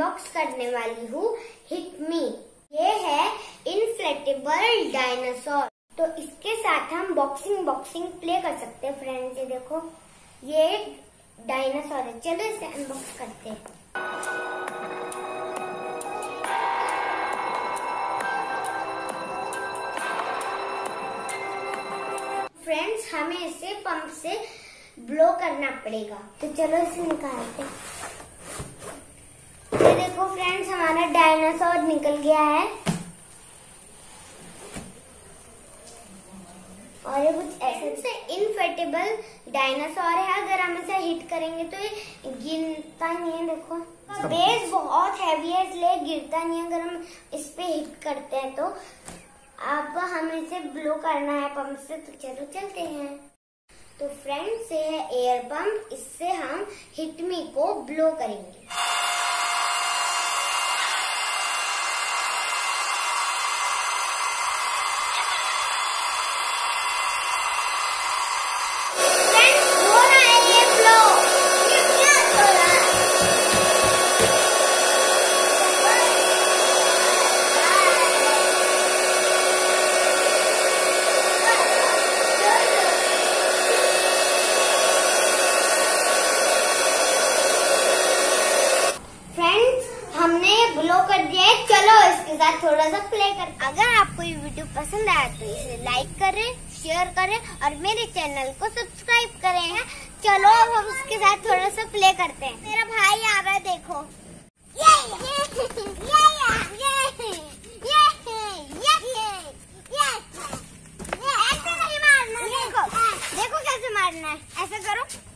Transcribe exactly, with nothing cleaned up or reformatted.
Unbox करने वाली हूँ हिट मी। ये है इनफ्लेटेबल डायनासोर। तो इसके साथ हम बॉक्सिंग बॉक्सिंग प्ले कर सकते हैं फ्रेंड्स। ये देखो, ये डायनासोर है। चलो इसे अनबॉक्स करते हैं। फ्रेंड्स, हमें इसे पंप से ब्लो करना पड़ेगा। तो चलो इसे निकालते हैं। ये देखो फ्रेंड्स, हमारा डायनासोर निकल गया है और ये कुछ ऐसे से इनफेटेबल डायनासोर है। अगर हम इसे हिट करेंगे तो ये गिरता नहीं है। देखो, बेस बहुत हैवी है इसलिए गिरता नहीं है अगर हम इस पे हिट करते हैं तो। अब हमें इसे ब्लो करना है पंप से। तो चलो चलते हैं। तो फ्रेंड्स, ये है एयर पंप। इससे हम हिट मी को ब्लो करेंगे। हमने ब्लो कर दिया है। चलो इसके साथ थोड़ा सा प्ले करते हैं। अगर आपको ये वीडियो पसंद आया तो इसे लाइक करें, शेयर करें और मेरे चैनल को सब्सक्राइब करें। चलो अब हम इसके साथ थोड़ा सा प्ले करते हैं। मेरा भाई आ रहा है, देखो। ये ये ये ये ये ये ये ऐसे नहीं मारना। देखो देखो कैसे मारना है। ऐसा करो।